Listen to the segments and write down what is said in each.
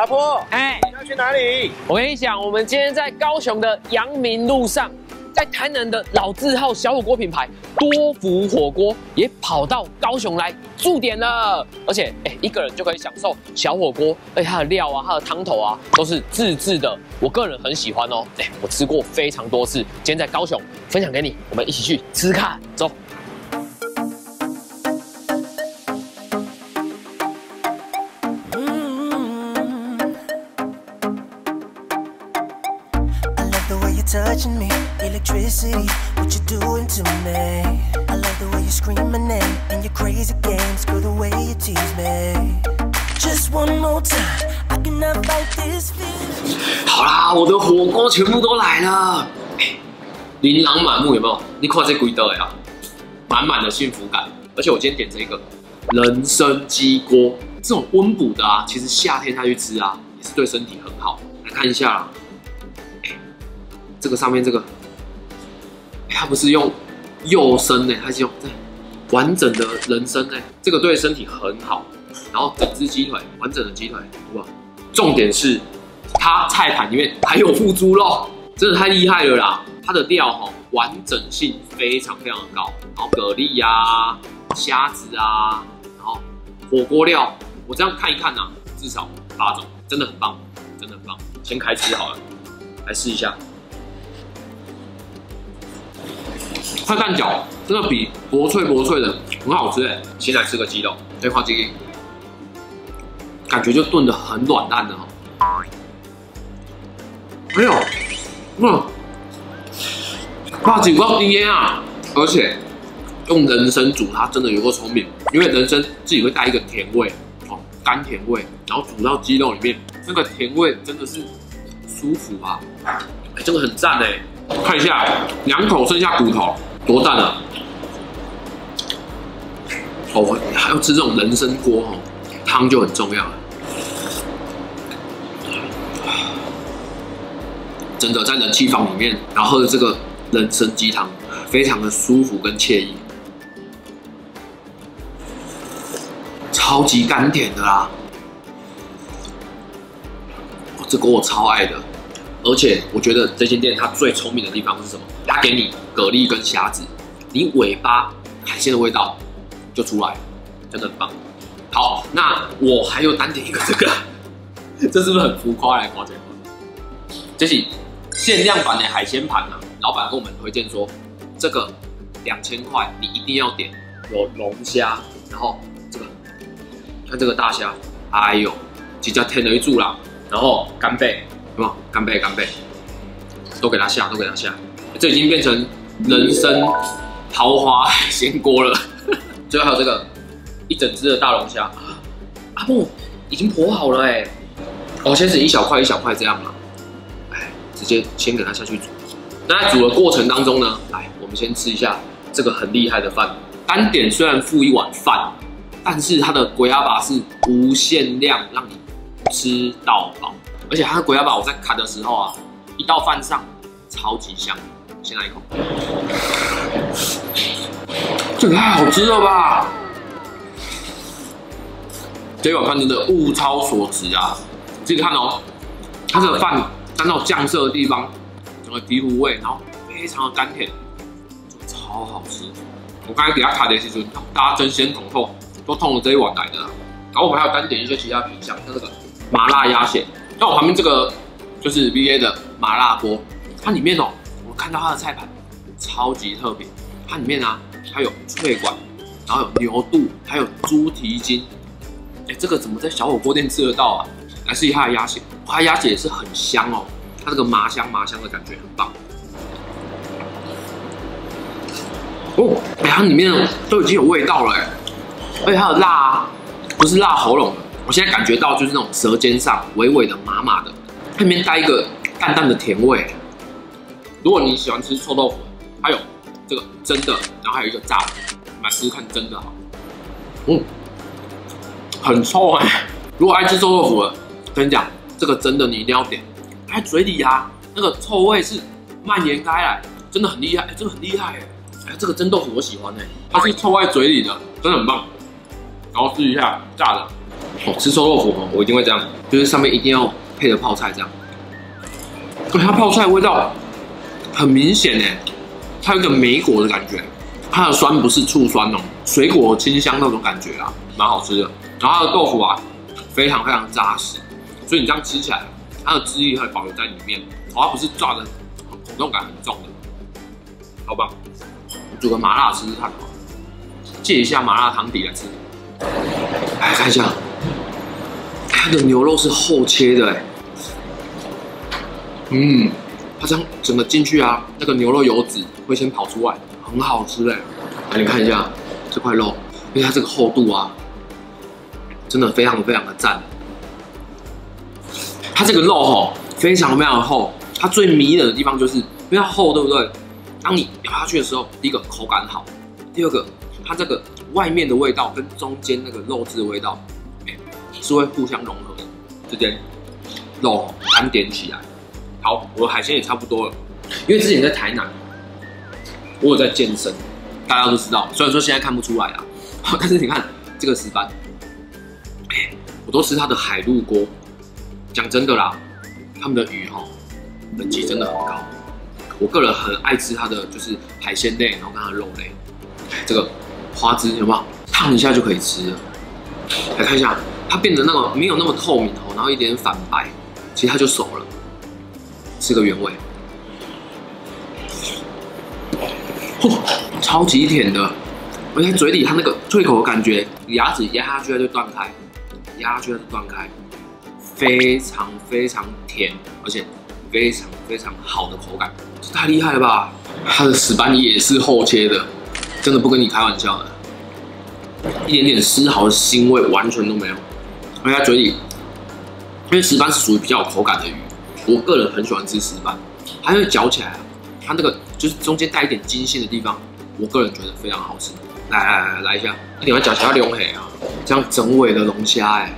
阿婆， 哎， 要去哪里？ 我跟你讲，我们今天在高雄的阳明路上，在台南的老字号小火锅品牌多福火锅也跑到高雄来驻点了，而且一个人就可以享受小火锅，而且它的料啊、它的汤头啊都是自制的，我个人很喜欢哦。我吃过非常多次，今天在高雄分享给你，我们一起去吃吃看，走。 touching me, electricity, what you doing to me? I love the way you scream my name and your crazy games, girl, the way you tease me. Just one more time, I cannot fight this feeling. 好啦，我的火锅全部都来了，琳琅满目，有没有？你看这几道呀，满满的幸福感。而且我今天点这个人参鸡锅，这种温补的啊，其实夏天下去吃啊，也是对身体很好。来看一下啦。 这个上面这个，它不是用幼参呢，它是用完整的人参呢，这个对身体很好。然后整只鸡腿，完整的鸡腿，哇！重点是它菜盘里面还有附猪肉，真的太厉害了啦！它的料完整性非常非常的高，然后蛤蜊呀、虾子啊，然后火锅料，我这样看一看啊，至少8种，真的很棒，真的很棒。先开吃好了，来试一下。 快蛋饺真的比薄脆的很好吃哎！先来吃个鸡肉，对，看这个，感觉就炖得很软烂的哦。哎呦，哇，几块丁啊！而且用人参煮它真的有够聪明，因为人参自己会带一个甜味哦，甘甜味，然后煮到鸡肉里面，那个甜味真的是舒服啊！这个很赞哎！看一下，2口剩下骨头。 多赞啊！哦，还要吃这种人参锅哦，汤就很重要了。真的在冷气房里面，然后喝的这个人参鸡汤，非常的舒服跟惬意，超级甘甜的啦。哦，这锅我超爱的。 而且我觉得这间店它最聪明的地方是什么？它给你蛤蜊跟虾子，你尾巴海鲜的味道就出来了，真的很棒。好，那我还有单点一个这个，这是不是很浮夸？来夸奖，这是限量版的海鲜盘啊！老板跟我们推荐说，这个2000块你一定要点，有龙虾，然后这个看这个大虾，哎呦，几家添了一注啦，然后干贝。 有没有干贝？干贝都给它下，都给它下。这已经变成人参豪华海鲜锅了。最后还有这个一整只的大龙虾，阿布已经剖好了哎。哦，先是一小块一小块这样嘛，直接先给它下去煮。那在煮的过程当中呢，来我们先吃一下这个很厉害的饭。单点虽然付一碗饭，但是它的鬼压把是无限量，让你吃到饱。 而且它的鬼压把我在砍的时候啊，一到饭上超级香，先来一口，这个太好吃了吧！这碗饭真的物超所值啊！自己看哦，它这个饭沾到酱色的地方，整个醍醐味，然后非常的甘甜，超好吃。我刚才给它卡的时候，大家争先恐后，都冲着这一碗来的。然后我们还有单点一些其他品项，像这个麻辣鸭血。 那我旁边这个就是 VA 的麻辣锅，它里面哦，我看到它的菜盘超级特别，它里面啊，它有脆管，然后有牛肚，还有猪蹄筋，这个怎么在小火锅店吃得到啊？来试一下它的鸭血，它的鸭血也是很香哦，它这个麻香的感觉很棒。哦，它里面都已经有味道了而且它的辣啊，不是辣喉咙的。 我现在感觉到就是那种舌尖上微微的麻麻的，它里面带一个淡淡的甜味。如果你喜欢吃臭豆腐，还有这个蒸的，然后还有一个炸的，来试试看蒸的好。很臭哎！如果爱吃臭豆腐的，跟你讲，这个蒸的你一定要点，它嘴里啊那个臭味是蔓延开来，真的很厉害，真的很厉害哎！这个蒸豆腐我喜欢哎，它是臭在嘴里的，真的很棒。然后试一下炸的。 吃臭豆腐哦，我一定会这样，就是上面一定要配着泡菜这样。它泡菜味道很明显哎，它有一个莓果的感觉，它的酸不是醋酸哦，水果清香那种感觉啊，蛮好吃的。然后它的豆腐啊，非常非常扎实，所以你这样吃起来，它的汁液会保留在里面，它不是炸的口动感很重的，好吧？煮个麻辣吃吃看好了，借一下麻辣汤底来吃。来看一下，它的牛肉是厚切的哎，它这样整个进去啊，那个牛肉油脂会先跑出来，很好吃哎。来你看一下这块肉，因为它这个厚度啊，真的非常非常的赞。它这个肉吼非常非常的厚，它最迷人的地方就是因为它厚，对不对？当你咬下去的时候，第一个口感好，第二个它这个外面的味道跟中间那个肉质的味道，是会互相融合的。这间肉单点起来。好，我的海鲜也差不多了，因为之前在台南，我有在健身，大家都知道，虽然说现在看不出来啊，但是你看这个石斑，我都吃它的海陆锅。讲真的啦，他们的鱼哈等级真的很高。我个人很爱吃它的就是海鲜类，然后跟它的肉类。这个花枝有没有烫一下就可以吃了？来看一下，它变得那个没有那么透明哦，然后一点反白，其实它就熟了。吃个原味，超级甜的，而且嘴里它那个脆口的感觉，牙齿压下去它就断开，压下去它就断开，非常非常甜，而且非常非常好的口感，这太厉害了吧！它的石斑也是厚切的，真的不跟你开玩笑的，一点点丝毫的腥味完全都没有，而且它嘴里，因为石斑是属于比较有口感的鱼。我个人很喜欢吃石斑，它会嚼起来啊，它那个就是中间带一点筋性的地方，我个人觉得非常好吃。来一下，一定要嚼起来龙黑啊，这样整尾的龙虾哎，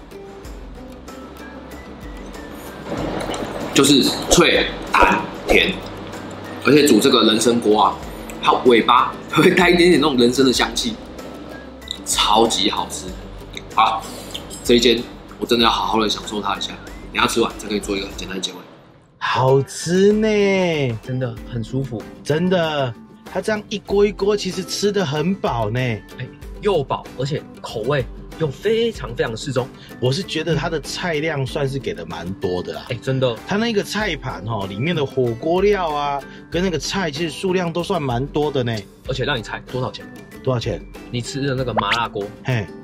就是脆弹甜，而且煮这个人参锅啊，它尾巴会带一点点那种人参的香气，超级好吃。好，这一间我真的要好好的享受它一下。等下吃完再可以做一个很简单的结尾。 好吃呢， 真的很舒服， 真的。它这样一锅一锅，其实吃得很饱呢。 又饱，而且口味又非常非常适中。 我是觉得它的菜量算是给的蛮多的啦。 真的。 它那个菜盘里面的火锅料啊，跟那个菜其实数量都算蛮多的呢。 而且让你猜多少钱？ 多少钱？ 你吃的那个麻辣锅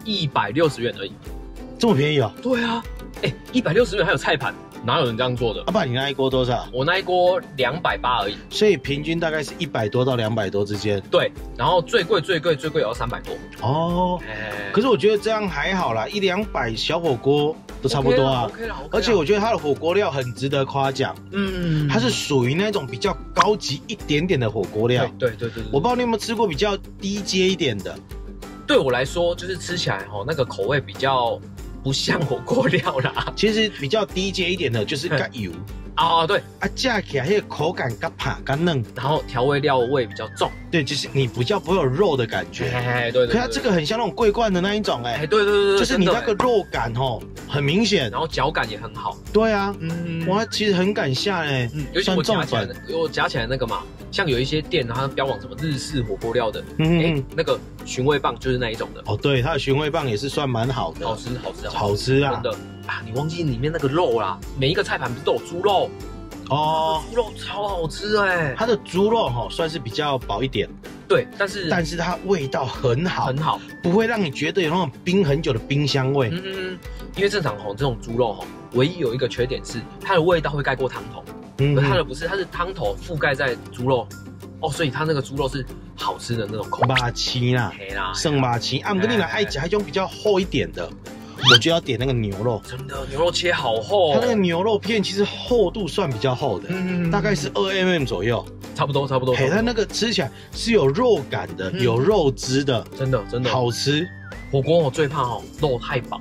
，160元而已。 这么便宜哦？ 对啊，160元还有菜盘，哪有人这样做的？ 阿爸，你那一锅多少？ 我那一锅280而已， 所以平均大概是100多到200多之间。 对，然后最贵也要300多。 哦，可是我觉得这样还好啦，100-200小火锅都差不多啊。 OK 啦。 而且我觉得它的火锅料很值得夸奖。它是属于那种比较高级一点点的火锅料。 对。 我不知道你有没有吃过比较低阶一点的。 对我来说，就是吃起来那个口味比较不像火锅料啦， 其实比较低阶一点的就是较油对啊，炸起来那个口感较趴较嫩， 然后调味料味比较重， 对，就是你比较不会有肉的感觉， 对。 可是它这个很像那种桂冠的那一种对， 就是你那个肉感很明显， 然后嚼感也很好。 对啊，哇，其实很敢下尤其我夹起来那个嘛，像有一些店它标榜什么日式火锅料的，那个寻味棒就是那一种的。 对，它的寻味棒也是算蛮好的，好吃啊， 真的啊！你忘记里面那个肉啦，每一个菜盘不是都有猪肉？猪肉超好吃它的猪肉算是比较薄一点， 对，但是它味道很好， 很好， 不会让你觉得有那种冰很久的冰香味。 因为正常这种猪肉唯一有一个缺点是它的味道会盖过汤头，而它的不是，它是汤头覆盖在猪肉。所以它那个猪肉是好吃的那种口感。 麻糍啦，剩麻糍啊，不过你来爱吃那种比较厚一点的，我就要点那个牛肉。 真的，牛肉切好厚。 它那个牛肉片其实厚度算比较厚的，大概是2mm 左右， 差不多。 它那个吃起来是有肉感的，有肉汁的， 真的好吃。 火锅我最怕肉太薄，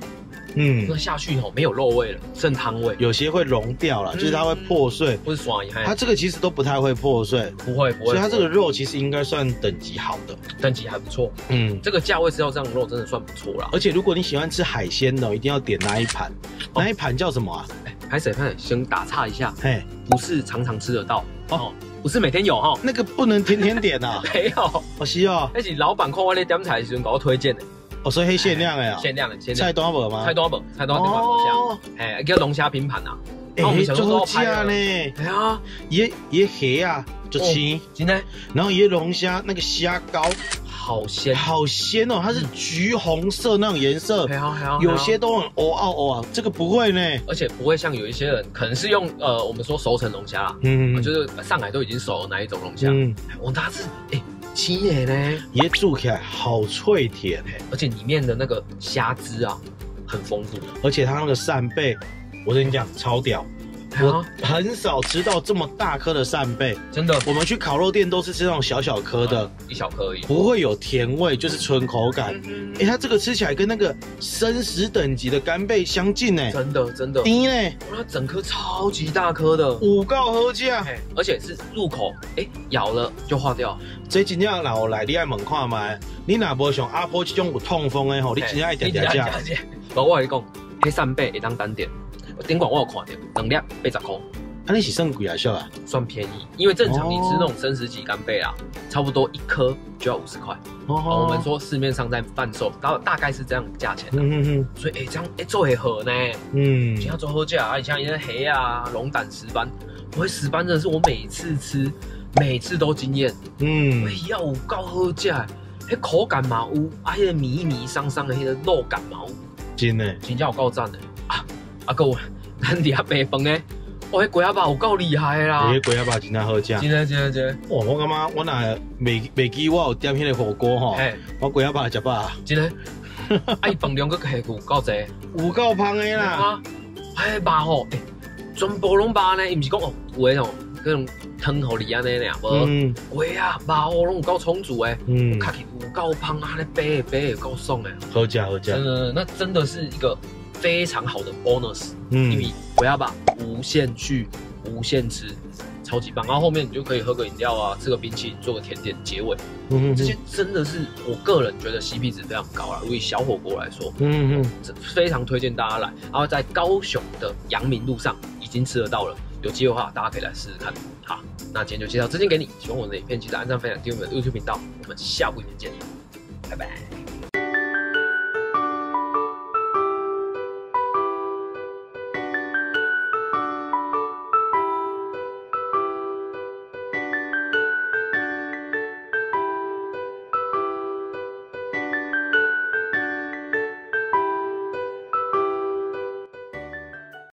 那下去没有肉味了，剩汤味， 有些会溶掉了，就是它会破碎， 或是爽一下。 它这个其实都不太会破碎， 不会， 所以它这个肉其实应该算等级好的， 等级还不错。这个价位吃到这样的肉真的算不错啦。 而且如果你喜欢吃海鲜的，一定要点那一盘，那一盘叫什么啊？ 海水饭先打岔一下，不是常常吃得到哦。不是每天有哈， 那个不能天天点啊。 没有， 哦是哦， 那是老板看我咧点菜的时候给我推荐的。 哦，所以限量的啊， 限量的， 菜单无吗？ 菜单无，菜单点嘛无像，叫龙虾拼盘啊。 就好吃呢。 哎呀， 也虾啊，就青， 真的。 然后也龙虾那个虾膏。 好鲜， 好鲜哦！它是橘红色那种颜色，有些都很哦，这个不会呢， 而且不会像有一些人可能是用我们说熟成龙虾啦，就是上海都已经熟了哪一种龙虾，它是青野呢， 也煮起来好脆甜， 而且里面的那个虾汁啊很丰富， 而且它那个扇贝，我跟你讲超屌。我很少吃到这么大颗的扇贝， 真的。 我们去烤肉店都是吃那种小小颗的， 一小颗而已， 不会有甜味，就是纯口感。它这个吃起来跟那个生食等级的干贝相近呢， 真的。 甜呢， 它整颗超级大颗的， 有够好吃， 而且是入口，咬了就化掉。 这真正老来你爱问看嘛，你若无像阿婆这种有痛风的吼，你真正爱点点吃。 我跟你讲，黑扇贝会当单点。顶管我有看到，2粒80块。 那是算贵还是啊？ 算便宜，因为正常你吃那种生食级干贝啊，差不多1颗就要50块。我们说市面上在贩售，大概是这样的价钱。所以这样做会好呢。这样做好价啊，像一些黑啊、龙胆石斑，石斑真的是我每次吃，每次都惊艳。要有够好价，口感嘛有，那个迷迷桑桑的那个肉感嘛有， 真有够赞的啊！各位，咱伫遐白饭呢，迄龟仔肉有够厉害啦！ 迄龟仔肉真正好食， 真的。 哇，我感觉我若袂记我有点迄个火锅吼，我龟仔肉食饱。 真的，伊饭量佫下有够济， 有够芳的啦！ 肉吼，全部拢肉呢，伊毋是讲有迄种汤互你安尼尔，无龟仔肉拢有够充足诶，卡起有够芳啊，那白有够爽诶， 好食。 真的，那真的是一个非常好的 bonus，因为我要把无限续、无限吃，超级棒。然后后面你就可以喝个饮料啊，吃个冰淇淋，做个甜点结尾。这些真的是我个人觉得 CP 值非常高啦。以小火锅来说，非常推荐大家来。然后在高雄的阳明路上已经吃得到了，有机会的话大家可以来试试看。好，那今天就介绍这件给你。喜欢我的影片，记得按赞、分享、订阅我的 YouTube 频道。我们下部影片见，拜拜。